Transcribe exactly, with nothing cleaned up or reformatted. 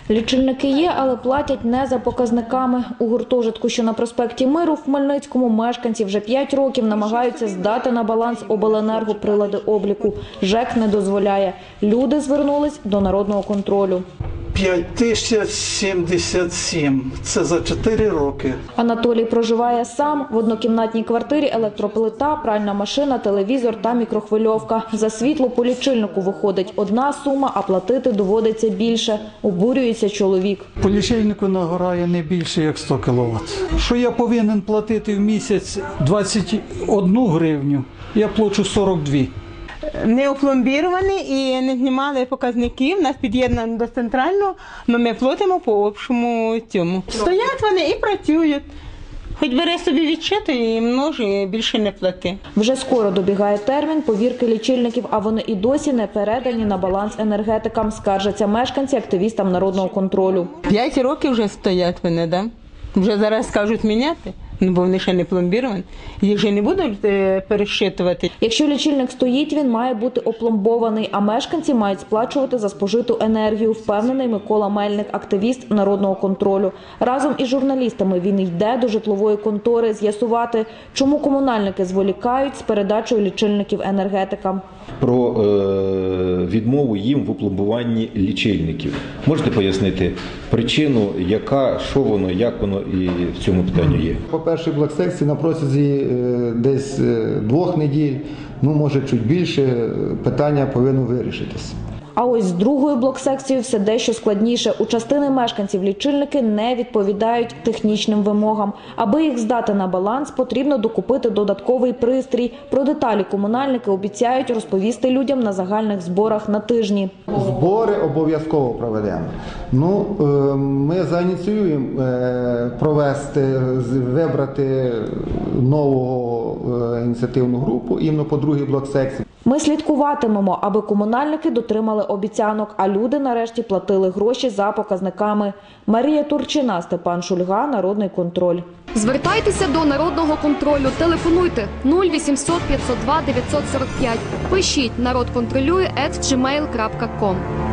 Лічильники є, але платять не за показниками. У гуртожитку, що на проспекті Миру, в Хмельницькому, мешканці вже п'ять років намагаються здати на баланс обленерго прилади обліку. ЖЕК не дозволяє. Люди звернулись до народного контролю. п'ять тисяч сімдесят сім. Це за чотири роки. Анатолій проживає сам. В однокімнатній квартирі електроплита, пральна машина, телевізор та мікрохвильовка. За світло по лічильнику виходить одна сума, а платити доводиться більше. Обурюється чоловік. По лічильнику нагорає не більше, як сто кіловат. Що я повинен платити в місяць двадцять одну гривню, я плачу сорок дві. Не опломбіровані і не знімали показників, нас під'єднано до центрального, але ми платимо по общому цьому. Стоять вони і працюють. Хоч бери собі відчити і множи, більше не плати. Вже скоро добігає термін повірки лічильників, а вони і досі не передані на баланс енергетикам, скаржаться мешканці активістам народного контролю. П'ять років вже стоять вони, да? Вже зараз скажуть міняти. Ну, бо вони ще не пломбіровані. Їх же не будуть пересчитувати. Якщо лічильник стоїть, він має бути опломбований, а мешканці мають сплачувати за спожиту енергію, впевнений Микола Мельник, активіст народного контролю. Разом із журналістами він йде до житлової контори з'ясувати, чому комунальники зволікають з передачею лічильників енергетикам. Про е, відмову їм в опломбуванні лічильників. Можете пояснити причину, яка, що воно, як воно і в цьому питанні є? По-перше, блок-секції на протязі е, десь е, двох неділь, ну може чуть більше, питання повинно вирішитися. А ось з другою блок-секцією все дещо складніше. У частини мешканців лічильники не відповідають технічним вимогам. Аби їх здати на баланс, потрібно докупити додатковий пристрій. Про деталі комунальники обіцяють розповісти людям на загальних зборах на тижні. Збори обов'язково проведемо. Ну, е, ми заініціюємо е, провести, вибрати нову е, ініціативну групу іменно по другій блок-секції. Ми слідкуватимемо, аби комунальники дотримали обіцянок, а люди нарешті платили гроші за показниками. Марія Турчина, Степан Шульга, Народний контроль. Звертайтеся до Народного контролю. Телефонуйте нуль вісімсот п'ятсот два дев'ятсот сорок п'ять. Пишіть «Народ контролює» ет джі мейл крапка ком.